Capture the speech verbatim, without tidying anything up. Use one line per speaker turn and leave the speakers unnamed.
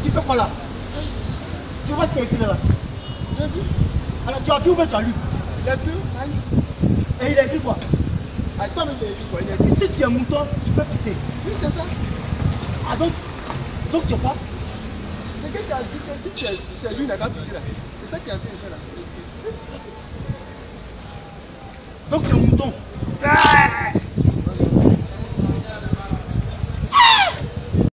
tu fais quoi là? Tu vois ce qu'il y a écrit là?
J'ai vu.
Alors tu as vu ou bien tu as lu?
Il a vu.
Et il a écrit quoi?
Attends, mais il a écrit quoi? Il a écrit.
Si tu es mouton, tu peux pisser.
Oui, c'est ça.
Ah donc, donc tu es quoi?
C'est que tu as dit que si c'est lui, il n'a qu'à pisser là. C'est ça qui a fait là.
Donc tu es mouton.